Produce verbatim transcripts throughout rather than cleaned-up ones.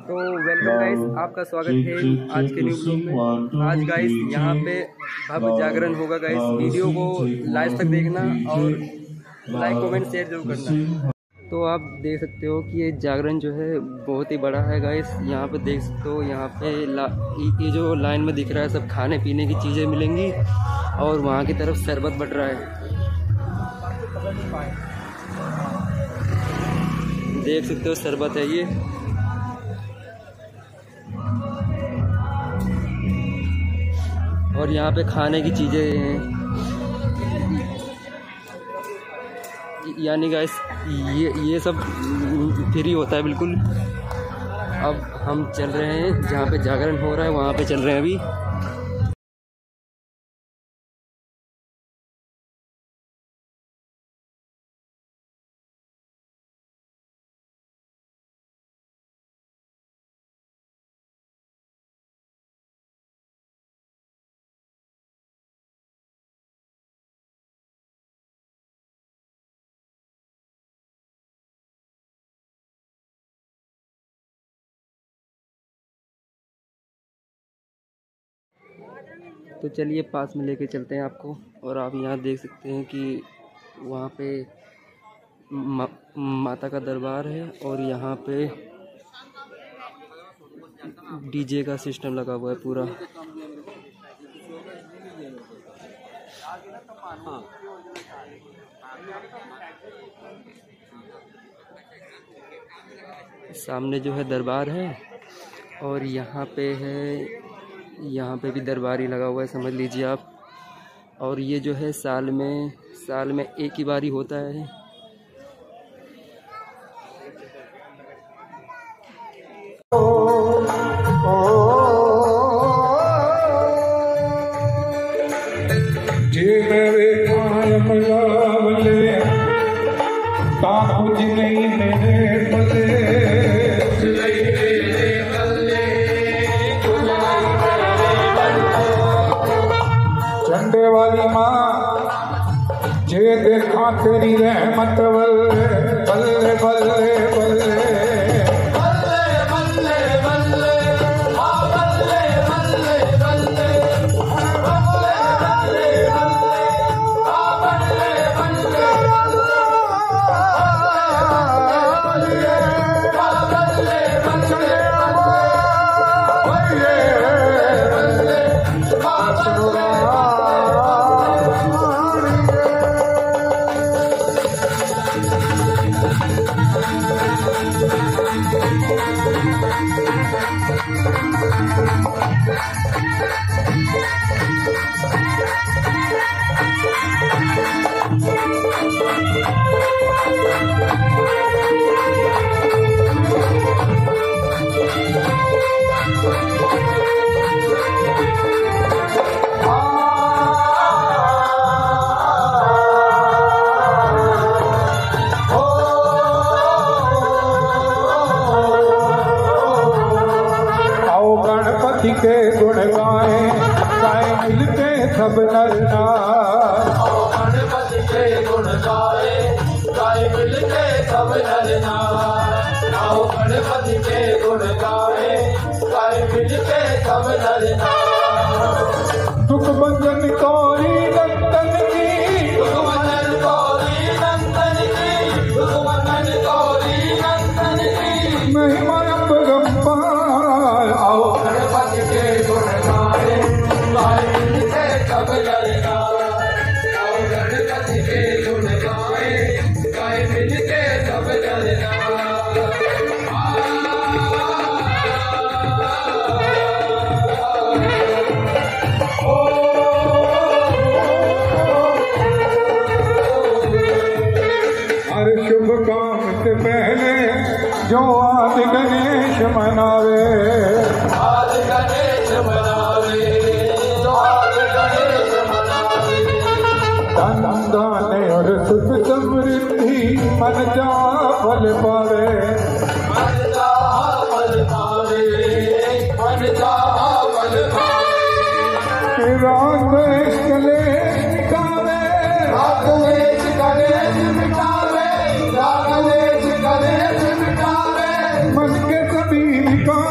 तो welcome guys, आपका स्वागत है आज के न्यू ब्लॉग में। आज गाइस यहाँ पे भव्य जागरण होगा गाइस। वीडियो को लास्ट तक देखना और लाइक कमेंट शेयर जरूर करना। तो आप देख सकते हो कि ये जागरण जो है बहुत ही बड़ा है गाइस। यहाँ पे देख सकते हो, यहाँ पे ये जो लाइन में दिख रहा है सब खाने पीने की चीज़ें मिलेंगी और वहाँ की तरफ शरबत बट रहा है। देख सकते हो शरबत है ये। और यहाँ पे खाने की चीज़ें हैं, यानी गाइस ये ये सब फ्री होता है बिल्कुल। अब हम चल रहे हैं जहाँ पे जागरण हो रहा है, वहाँ पे चल रहे हैं अभी। तो चलिए पास में लेके चलते हैं आपको। और आप यहाँ देख सकते हैं कि वहाँ पे मा, माता का दरबार है और यहाँ पे डीजे का सिस्टम लगा हुआ है पूरा। सामने जो है दरबार है और यहाँ पे है, यहाँ पे भी दरबार ही लगा हुआ है, समझ लीजिए आप। और ये जो है साल में साल में एक ही बारी होता है। झंडे वाली माँ जे देखा तेरी रहमत बल्ले बल्ले बल्ले बल्ले के गुण गाए गाए मिलके सब नर नार। गणपति के गुण गाए गाए मिलके सब नर नार। आओ गणपति के गुण गाए गाए मिलके सब नर नार। दुख भंजन कौरी नंदन की, दुख भंजन कौरी नंदन की, दुख भंजन कौरी नंदन की महिमा अपरंपार। आओ गणपति के गुण गाए गाए मिलके सब नर नार। आओ गणपति के गुण गाए गाए मिलके सब नर नार। हर शुभ काम से पहले जो आदि गणेश मनावे, आदि गणेश मनावे, जो आदि गणेश मनावे। धन धान्य और सुख समृद्धि मन चाह फल पावे, मन चाह फल पावे, मन चाह फल पावे। राग द्वेष कलेश मिटावे, राग द्वेष कलेश मिटावे, राग द्वेष कलेश मिटावे। मन के सभी विकार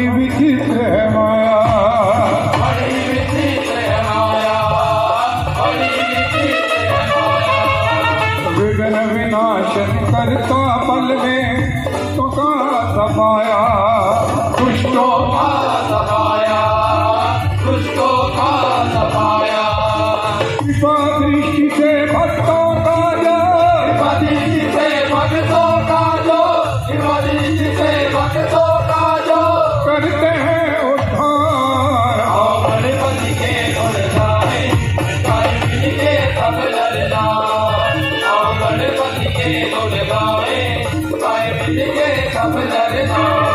विचित्र है माया, बड़ी विचित्र है माया, बड़ी विचित्र है माया। विघ्न विनाशन करता पल में तो का सफाया, दुष्टों का सफाया, दुष्टों का सफाया। कृपा दृष्टि से भक्तों का जो, कृपा दृष्टि से भक्तों का जो, कृपा दृष्टि से भक्तों का जो करते हैं उद्धार। आओ गणपति के गुण गाए, गाए मिल के सब नर नार। आओ गणपति के गुण गाए, गाए मिल के सब नर नार।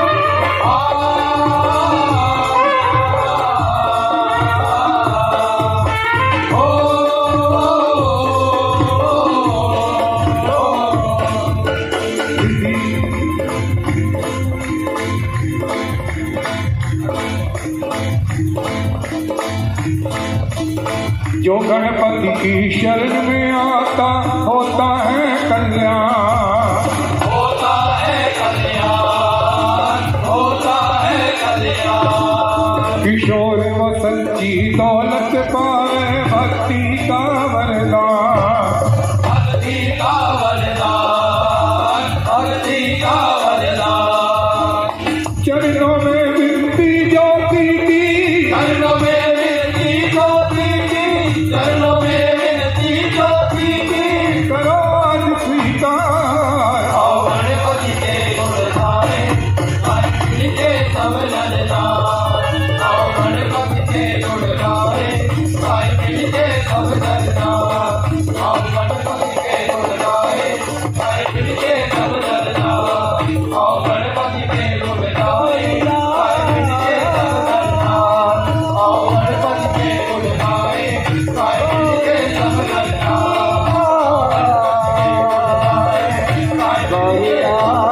जो गणपति की शरण में आता होता है कल्याण, होता है कल्याण, होता है कल्याण। किशोर व सच्ची दौलत पावे भक्ति का वरदान, भक्ति का वरदान, भक्ति का वरदान। चरणों में विनती जो की थी, चरणों में विनती जो की थी, चरणों में विनती जो की थी। करो आज स्वीकार। आओ गणपति के गुण गाए, गाए मिल के सब नर नार। आओ गणपति के गुण गाए, गाए मिल के सब नर नार। आओ गणपति के गुण गाए, गाए मिल के सब नर नार। आओ गणपति के गुण गाए, गाए मिल के सब नर नार। आओ गणपति के गुण गाए, गाए मिल के सब नर नार। आओ गणपति के गुण गाए, गाए मिल के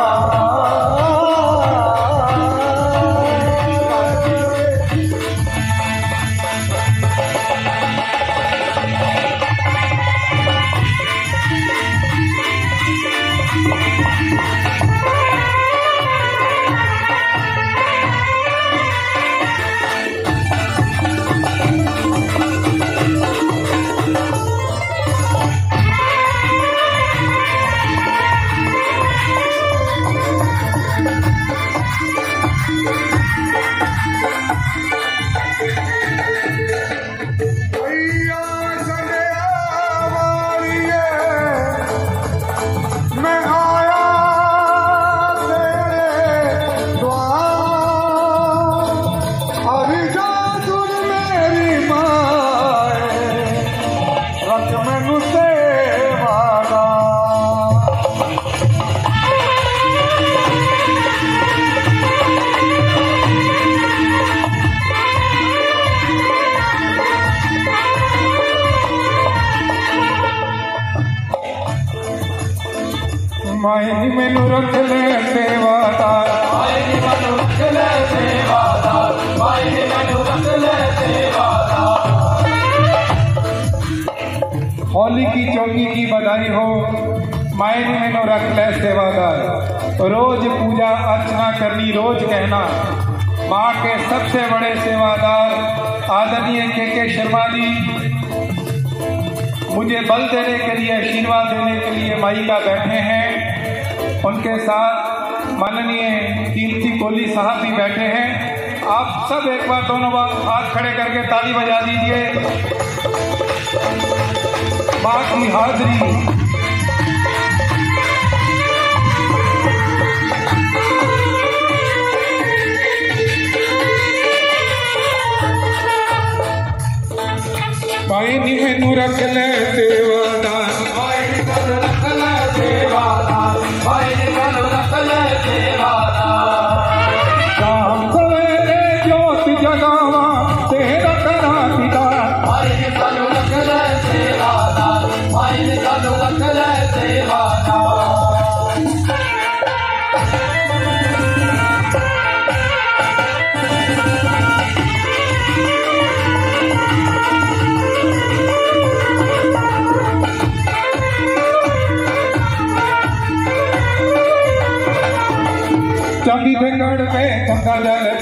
मैं आया तेरे द्वार, अभी जा सुन मेरी माए, रख मैनू सेवादा। मायनी मैनू रख ले सेवादार, मायनी मैनू रख ले सेवादार, मायनी मैनू रख ले सेवादार। होली की चौकी की बधाई हो, मायनी मैनू रख ले सेवादार। रोज पूजा अर्चना करनी, रोज कहना माँ के सबसे बड़े सेवादार आदरणीय के के शर्मा जी मुझे बल देने के लिए, आशीर्वाद देने के लिए माई का बैठे हैं। उनके साथ माननीय कीर्ति कोहली साहब भी बैठे हैं। आप सब एक बार दोनों बार हाथ खड़े करके ताली बजा दीजिए। माँ की हाजिरी मायनी मैनू रख ले सेवादार, मायनी मैनू रख ले सेवादार, मायनी मैनू रख ले सेवादार। शाम सवेरे ज्योत जगावा तेरा करा दीदार, मायनी मैनू रख ले सेवादार, मायनी मैनू रख ले सेवादार।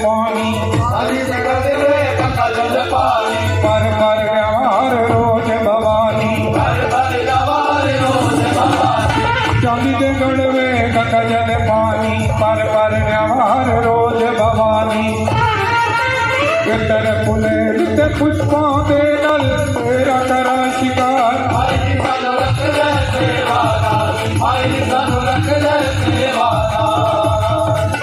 पानी हरी जगत में गंगा जल पानी पर पर व्यवहार रोज भवानी पर पर व्यवहार रोज भवानी चांदी दे गड़वे गंगा जल पानी पर पर व्यवहार रोज भवानी तेरे फुले ते पुष्पों दे नल तेरा करा शिकार आई सानू रख ले सेवादार आई सानू रख ले सेवादार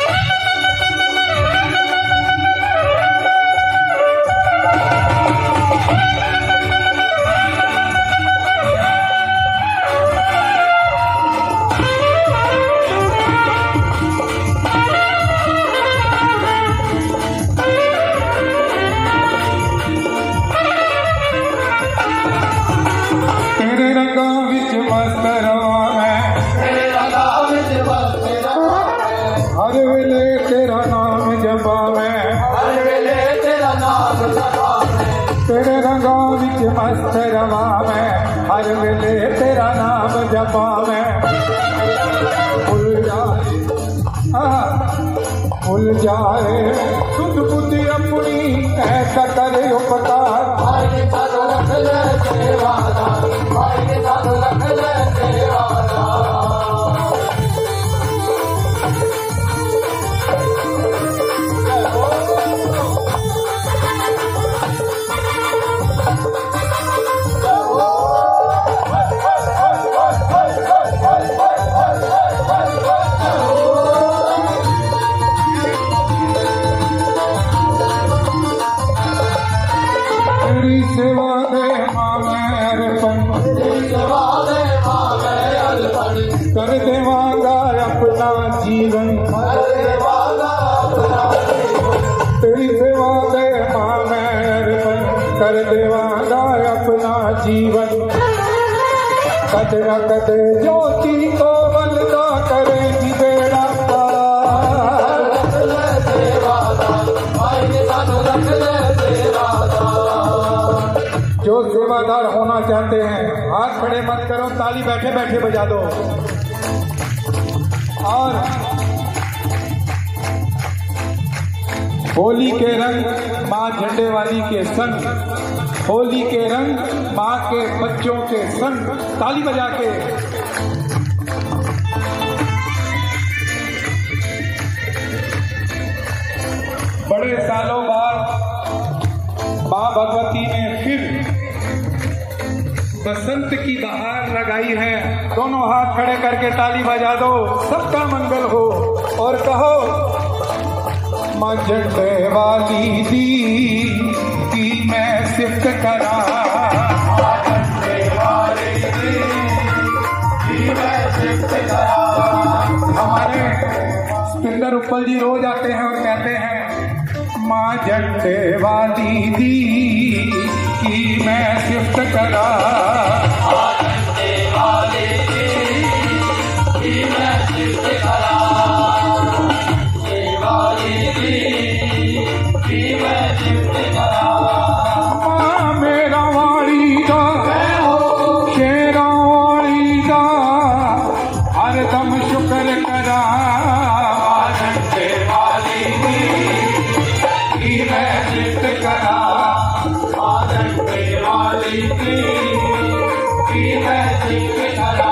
हर वेले तेरा नाम जपा मैं हर वेले तेरा नाम जपा मैं तेरे रंगों विच मस्त रवा मैं हर वेले तेरा नाम जपा मैं भूल जाए भूल जाए सुध बुद्धि अपनी ऐसा करे उपकार आई सानू रख ले सेवादार आई सानू रख ले सेवादार तेरी सेवा दे माँ मैं अर्पण कर देवांगा अपना जीवन तेरी सेवा दे माँ मैं अर्पण कर देवांगा अपना जीवन कदरा कदे ज्योति को बलदा करेगी बेड़ा पार जो सेवादार होना चाहते हैं हाथ खड़े मत करो ताली बैठे बैठे बजा दो और होली के रंग माँ झंडे वाली के संग होली के रंग माँ के बच्चों के संग ताली बजा के बड़े सालों बाद माँ भगवती ने फिर बसंत की बहार लगाई है। दोनों हाथ खड़े करके ताली बजा दो, सबका मंगल हो और कहो माँ झंडे वाली दी की मैं सिफ्त करा हमारे सुंदर उपल जी रोज आते हैं और कहते हैं माँ झंडे वाली दी की मैं सिफ्त करा माँ मेरा वाली दा शेरा वाली दा हरदम शुक्र करा झंडे वाली दी की मैं सिफ्त करा झंडे वाली दी की मैं सिफ्त करा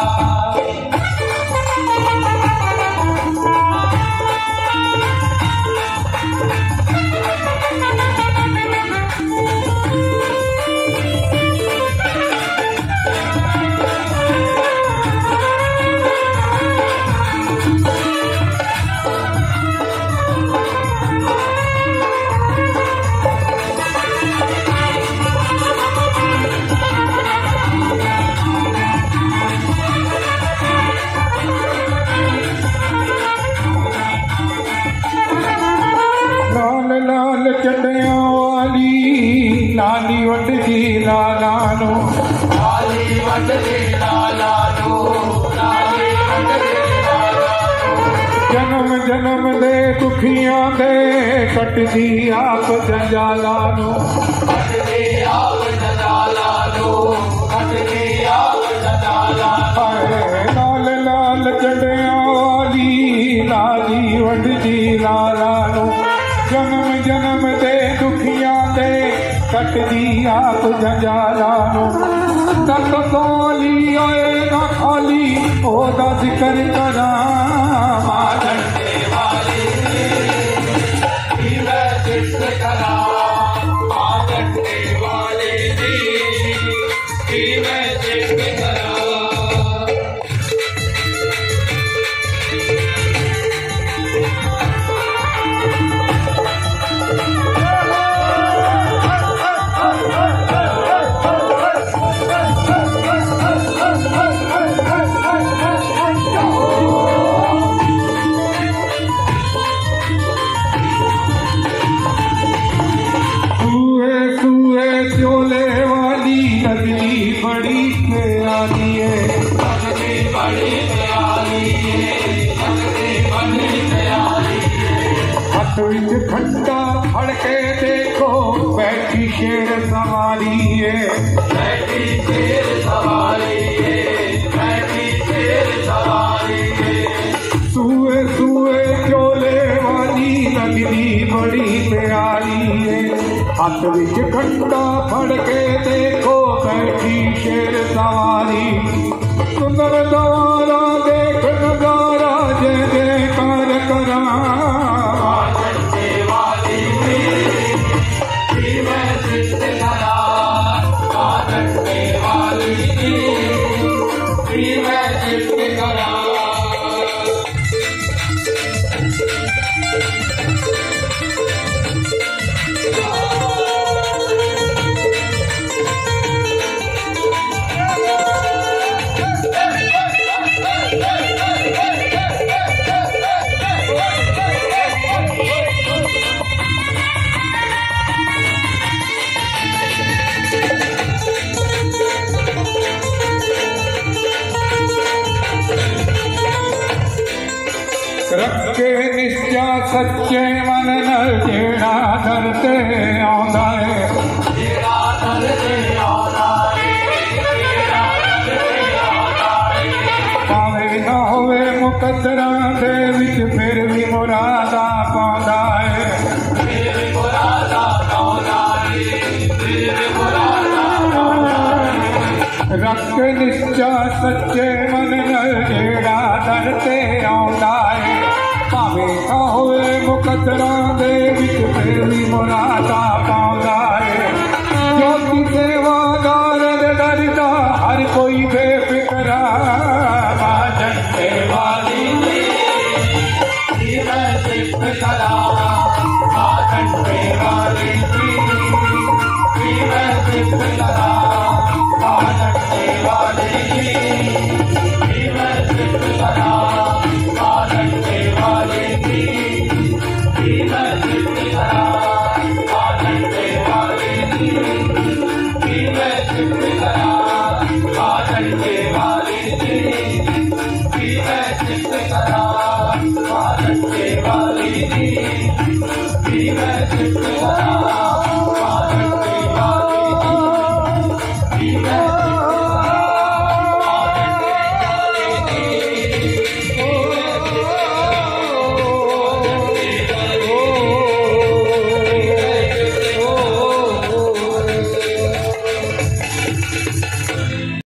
लाल चंडिया वाली लाली वट जी लाला नो लाली वट जी लाला नो लाली वट जी लाला नो जन्म जन्म दे दुखियां दे कट जी आप जंजाला नो कट जी आप जंजाला नो कट जी आप जंजाला लाल लाल चंडिया वाली लाली वट जी लाला नो जन्म जन्म दे दुखियां दे कट दी आप जंजालां तक तोली होएगा खाली ओदा जिक्र करा मां डंडे वाली दी मैं जिक्र करा मां डंडे वाली दी मैं जिक्र करा। चोले वाली लगनी बड़ी प्यारी है लगनी बड़ी प्यारी है लगनी बड़ी प्यारी है। हाथ विच खट्टा फड़ के देखो बैठी शेर सवारी है बैठी शेर सवारी है बैठी शेर सवारी है। सुए सुए चोले वाली लगनी बड़ी प्यारी है हाथ विच खट्टा फड़ के देखो बैठी शेर सवारी सुंदर दवारा देख नजारा जय जयकार करा डंडे वाली दी मैं जिक्र करा डंडे वाली दी मैं जिक्र करा। रखे निश्चा सच्चे मन नल जेड़ा दर ते आंदा है जेड़ा दर ते आंदा है जेड़ा दर ते आंदा है। भावे ना होवे मुकद्दरा दे विच फिर भी मुरादा पांदा है फिर भी मुरादा पांदा है फिर भी मुरादा पांदा है। रखे निश्चा सच्चे मन नल जेड़ा दर ते आंदा है भावे ना होए मुकद्दरा दे विच फिर भी मुरादा पांदा है। ज्योति सेवादार दे डरदा हर कोई बेफिक्रा मां डंडे वाली दी मैं जिक्र करा मां डंडे वाली दी मैं जिक्र करा मां डंडे वाली दी मैं जिक्र करा मां डंडे वाली दी मैं जिक्र करा मां डंडे वाली दी मैं जिक्र करा मां डंडे वाली दी मैं जिक्र करा मां डंडे वाली दी मैं जिक्र करा मां डंडे वाली दी मैं